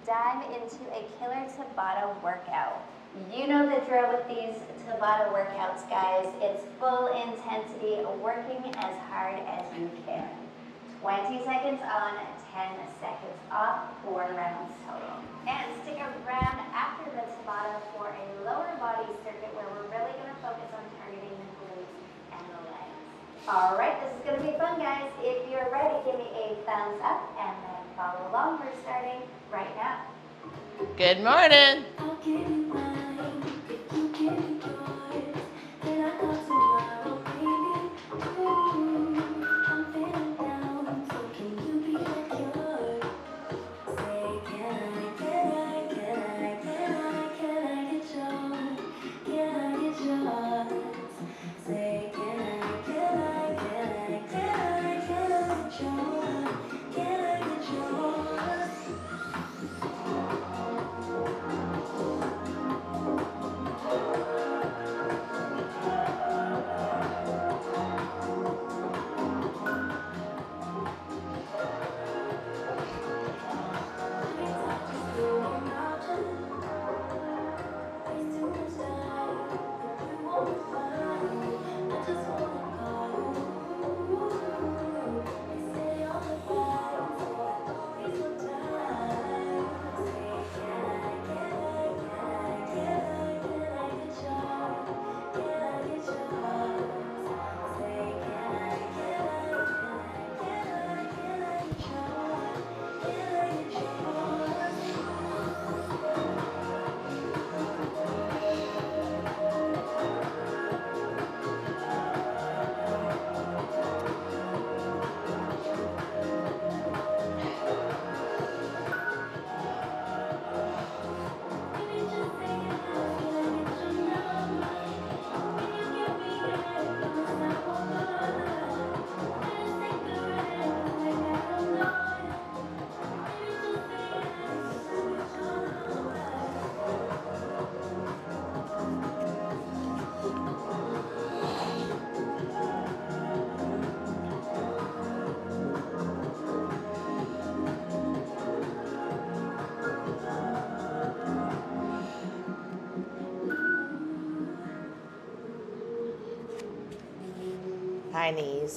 dive into a killer Tabata workout. You know the drill with these Tabata workouts, guys. It's full intensity, working as hard as you can. 20 seconds on, 10 seconds off, 4 rounds total. And stick around after the Tabata for a lower body circuit where we're really going to focus on targeting the glutes and the legs. All right, this is going to be fun, guys. If you're ready, give me a thumbs up and then follow along. We're starting right now. Good morning. I'll give you mine, if you give me yours, then I got tomorrow, baby. I'm feeling down, so can you be my cure? Say, can I get yours? Say, can I get yours? High knees.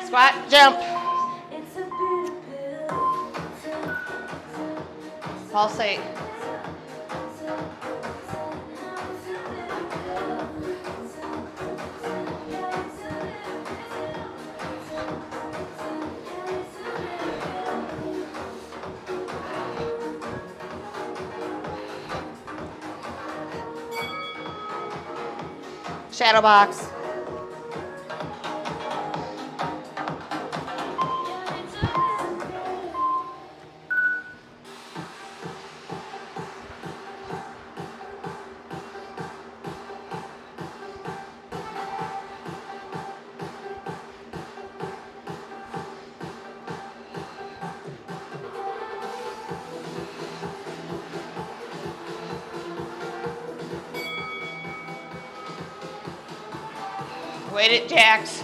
Squat, jump. It's a bitter pill. Pulsate. Shadow box. Weighted jacks.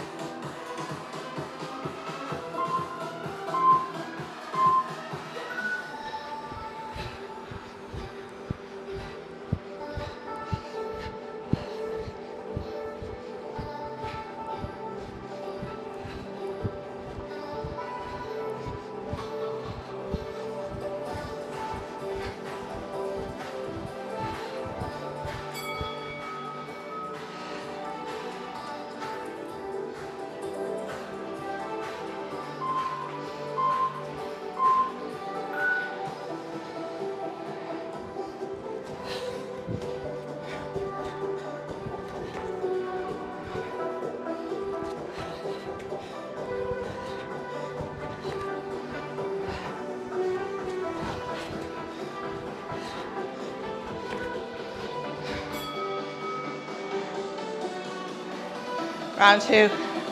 Round 2.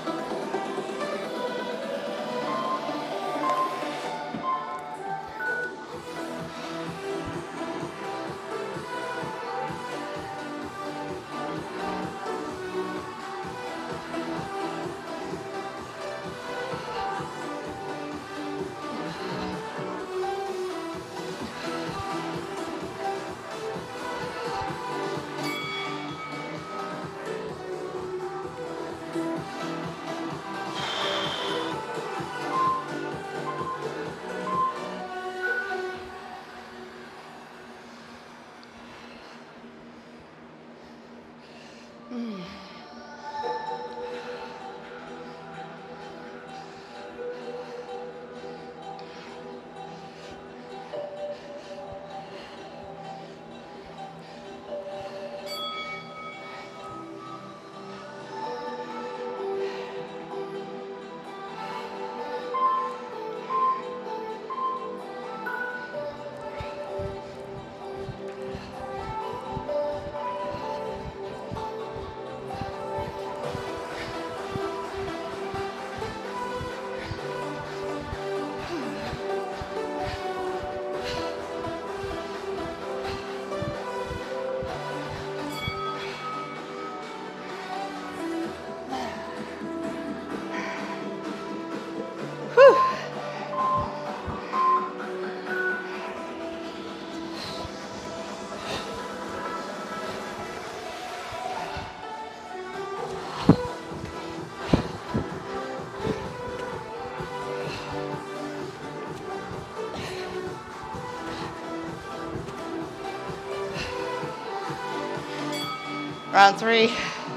Round 3.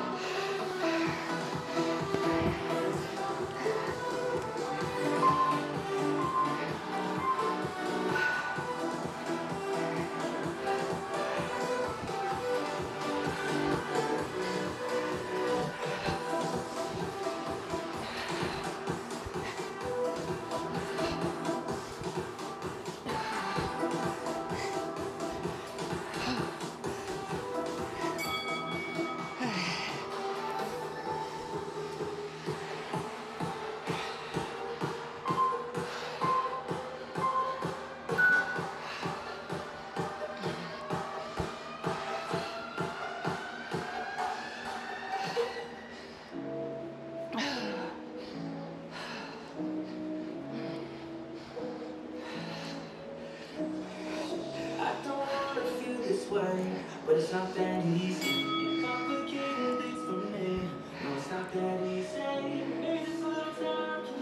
But it's not that easy. You're complicating things for me. No, it's not that easy. Maybe just a little time.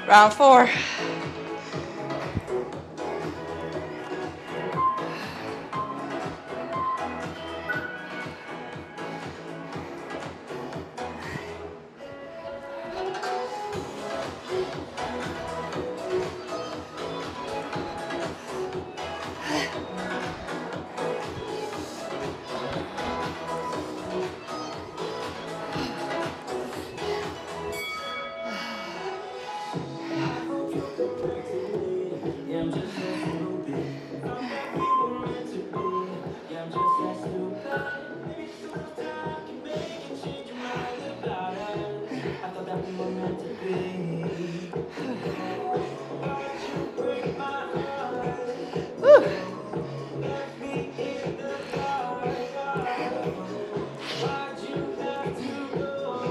Round 4. Yeah, I'm just that stupid. We were meant to be. Yeah, I'm just that stupid. Maybe sometime can make you change your mind about us. I thought that we were meant to be. Why'd you break my heart? Left me in the dark. Why'd you have to go?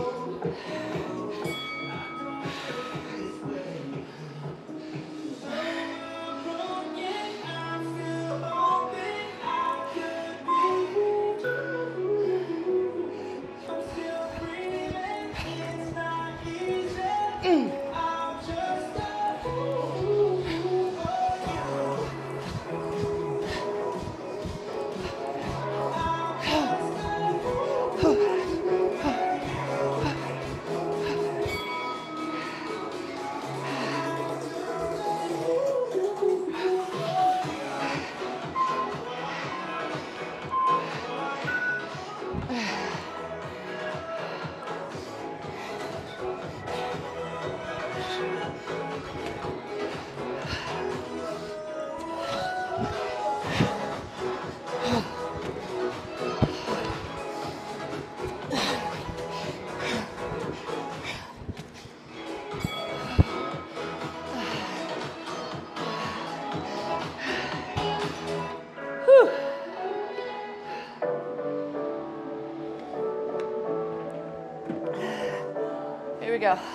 Here we go.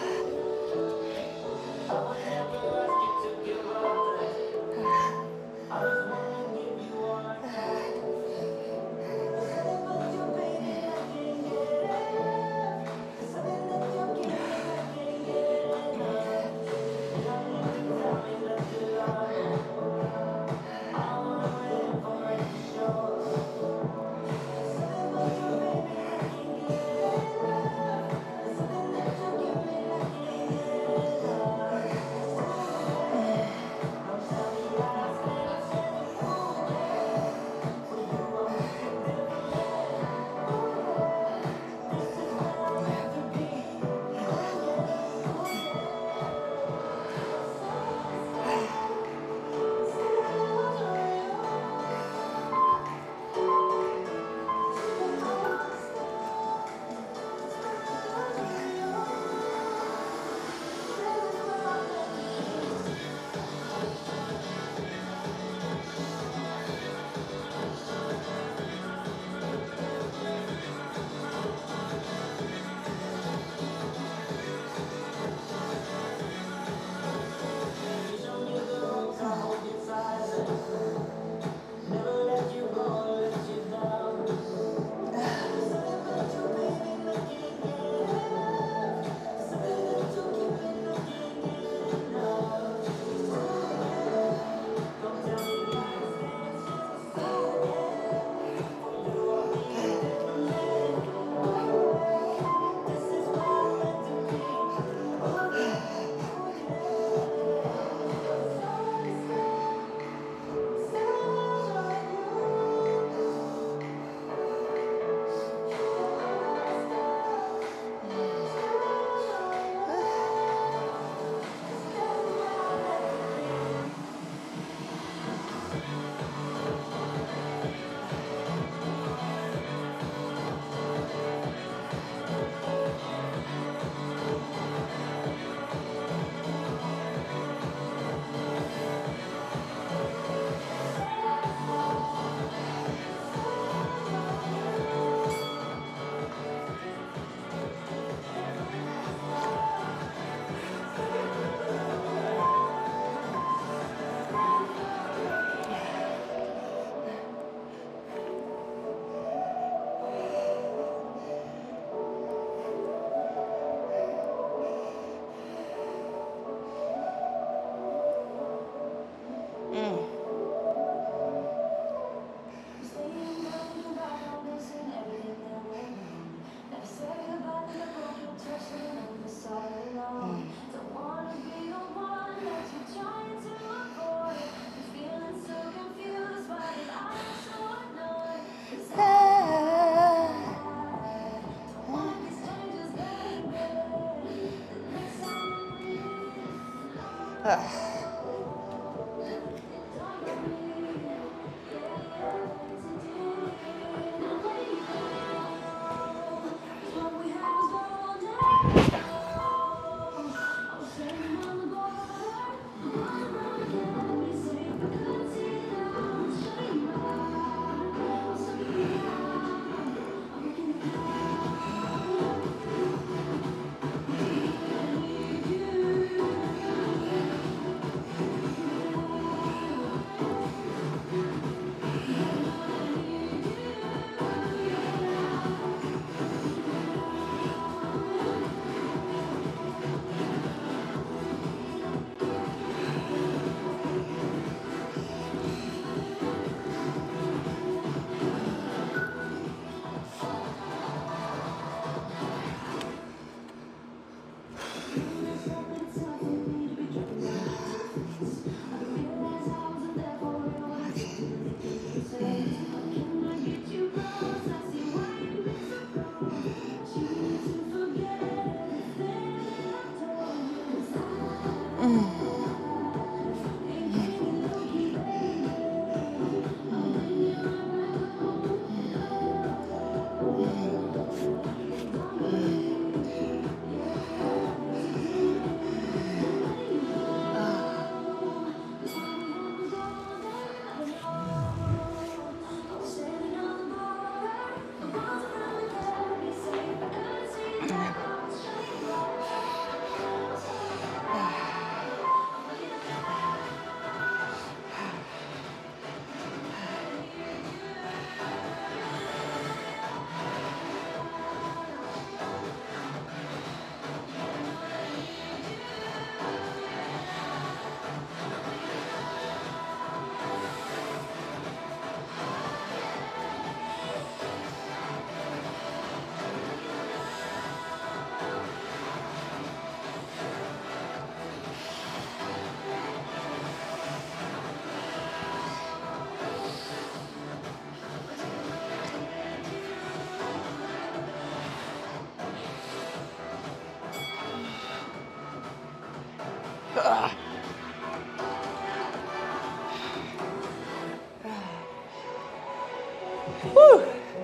Woo.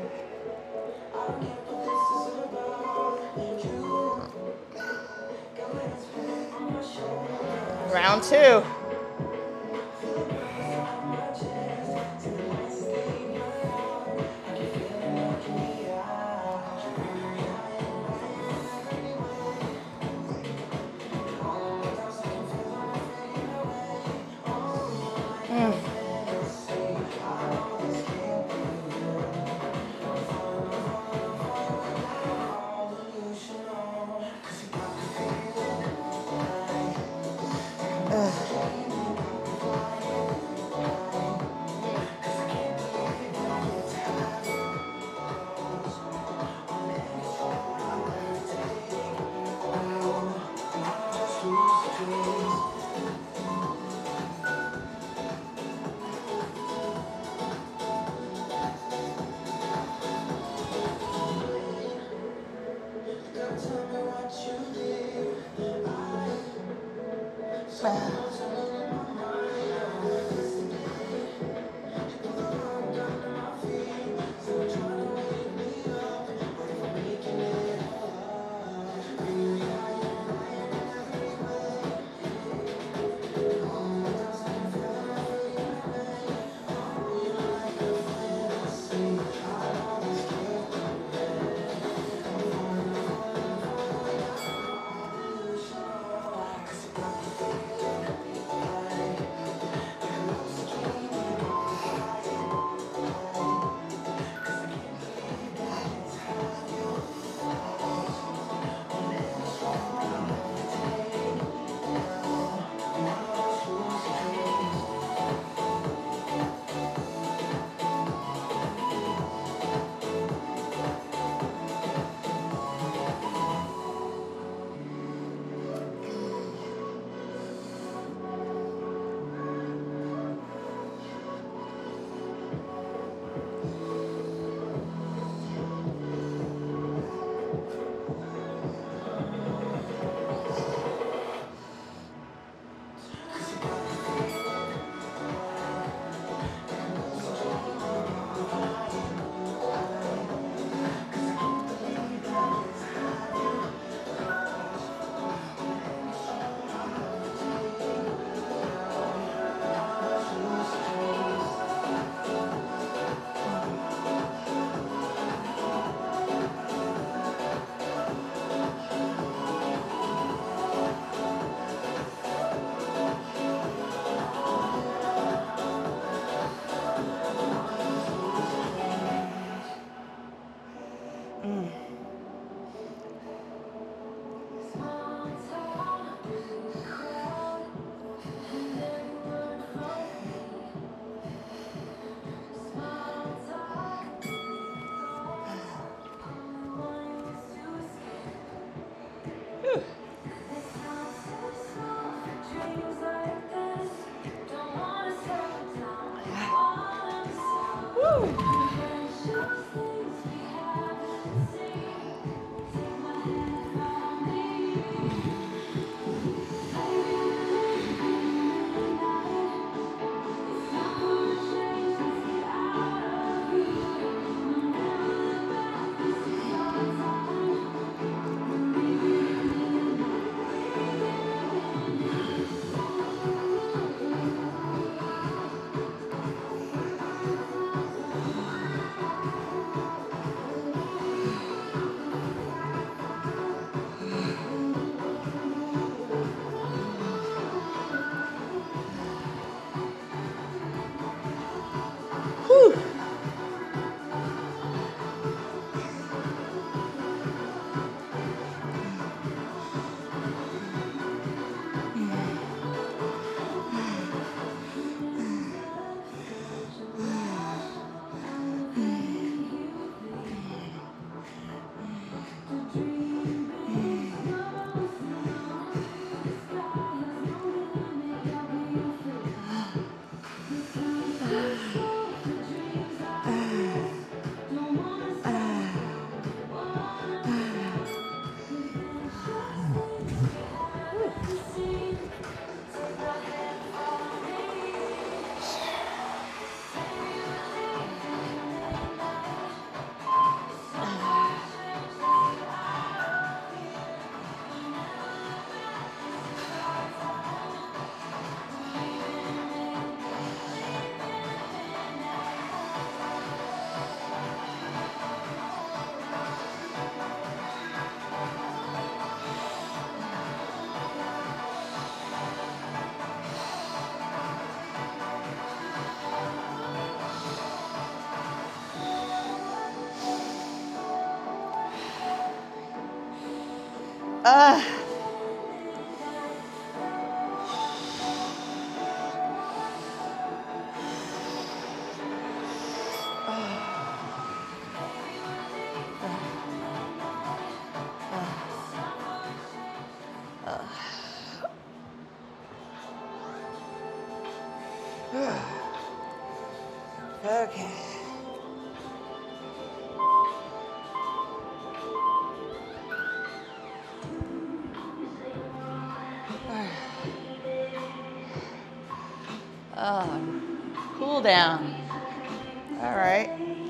Round 2. Okay. Cool down. All right.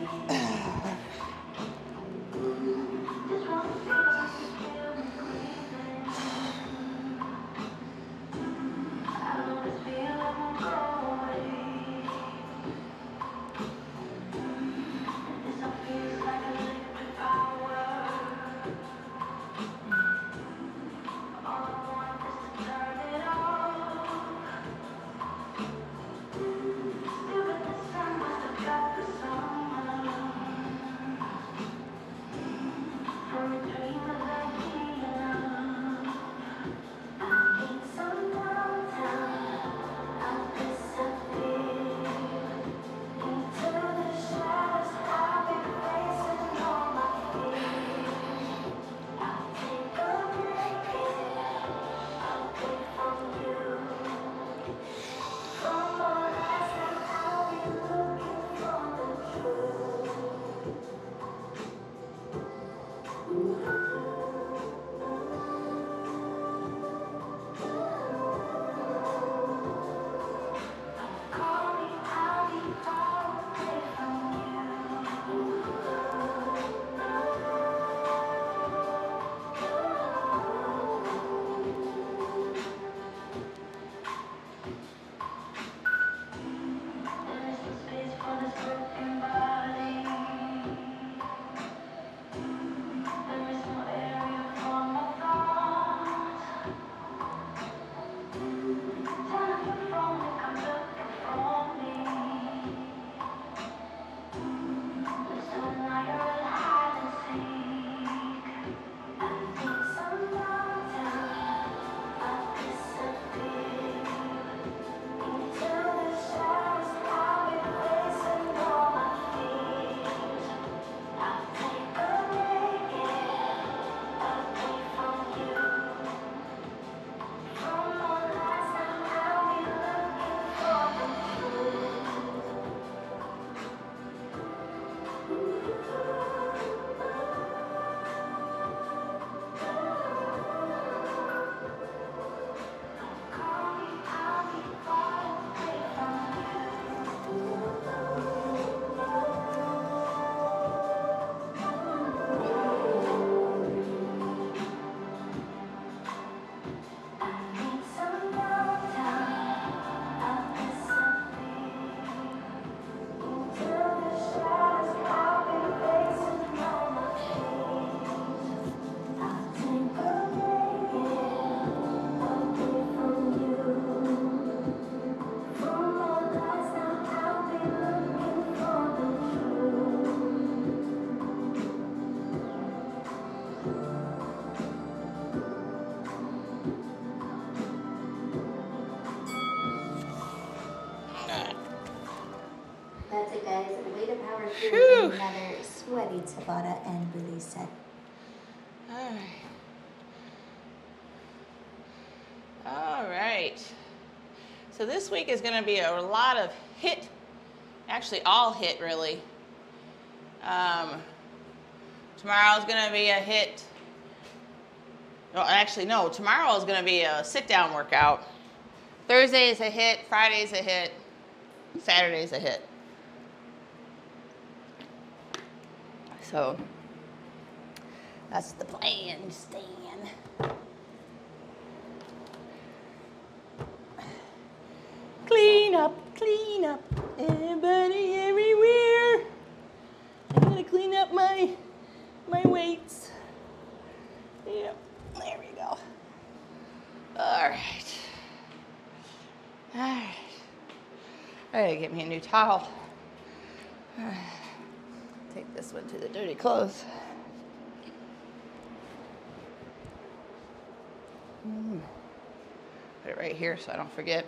That's it, guys. Way to power through Phew. another sweaty Tabata and release set. All right. All right. So this week is going to be a lot of hit, actually all hit really. Tomorrow's going to be a hit. No, actually, no. Tomorrow is going to be a sit-down workout. Thursday is a hit. Friday is a hit. Saturday is a hit. So that's the plan, Stan. Clean up, everybody everywhere. I'm gonna clean up my weights. Yep, there we go. All right. I gotta get me a new towel. Take this one to the dirty clothes. Put it right here so I don't forget.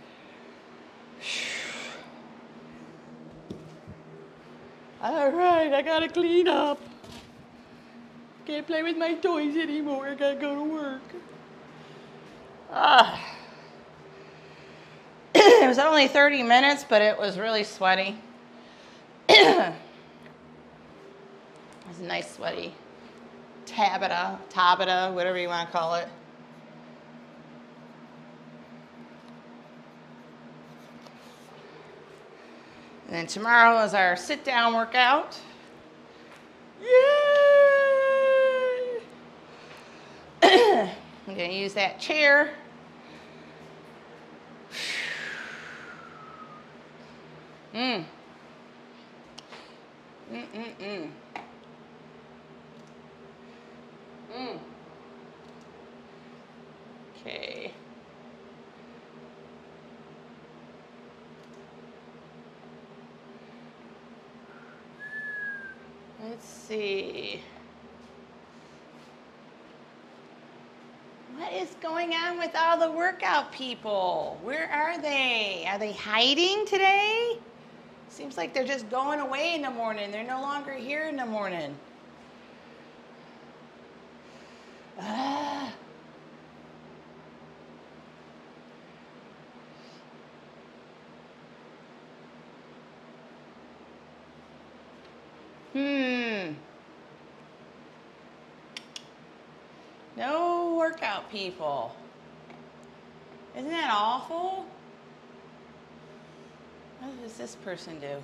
All right, I gotta clean up. Can't play with my toys anymore. I gotta go to work. It was only 30 minutes, but it was really sweaty. It was a nice sweaty Tabata, whatever you want to call it. And then tomorrow is our sit-down workout. Yay! I'm going to use that chair. Okay. Let's see. What is going on with all the workout people? Where are they? Are they hiding today? Seems like they're just going away in the morning. They're no longer here in the morning. Ah. No workout people. Isn't that awful? What does this person do?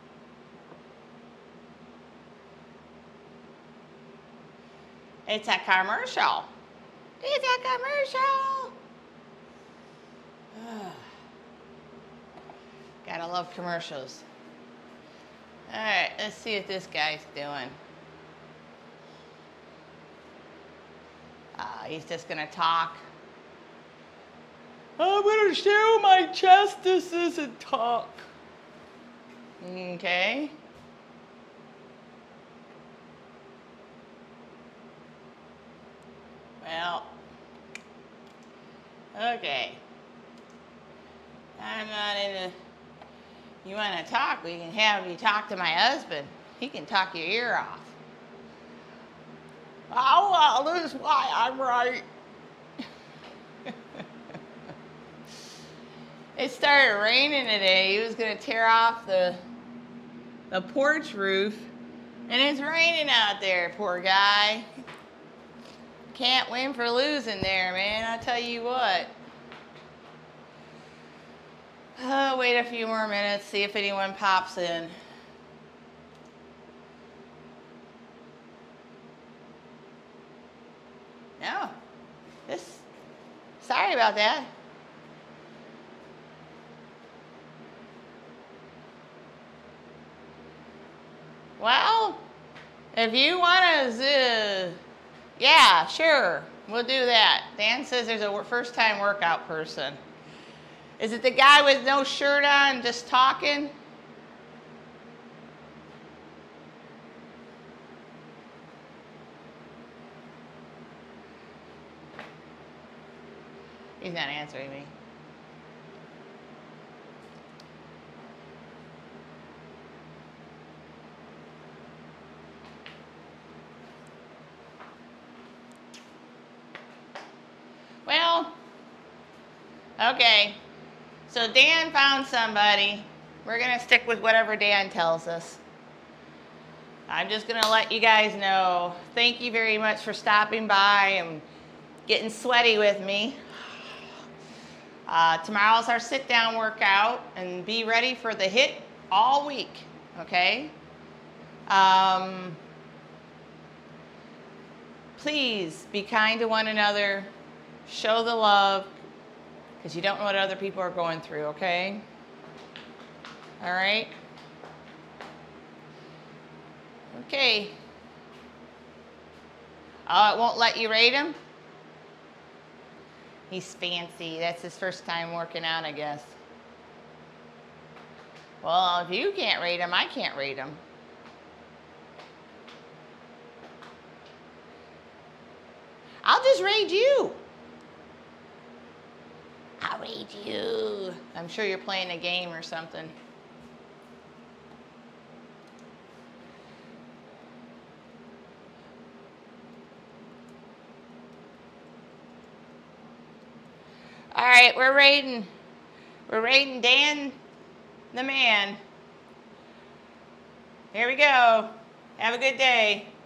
It's a commercial. It's a commercial. Gotta love commercials. All right, let's see what this guy's doing. He's just gonna talk. I'm gonna show my chest. This isn't talk. Okay. Well, okay. I'm not into. You want to talk? We can have you talk to my husband. He can talk your ear off. Oh, well, this is why I'm right. It started raining today. He was going to tear off the porch roof, and it's raining out there, poor guy. Can't win for losing there, man. I'll tell you what. Wait a few more minutes, see if anyone pops in. No. Sorry about that. Well, if you want to, yeah, sure, we'll do that. Dan says there's a first-time workout person. Is it the guy with no shirt on, just talking? He's not answering me. Well, okay. So Dan found somebody. We're going to stick with whatever Dan tells us. I'm just going to let you guys know. Thank you very much for stopping by and getting sweaty with me. Tomorrow's our sit-down workout, and be ready for the HIIT all week, okay? Please be kind to one another. Show the love, because you don't know what other people are going through, okay? All right? Okay. Oh, it won't let you rate him? He's fancy. That's his first time working out, I guess. Well, if you can't rate him, I can't rate him. I'll just rate you. raid you. I'm sure you're playing a game or something. All right, we're raiding. We're raiding Dan the man. Here we go. Have a good day.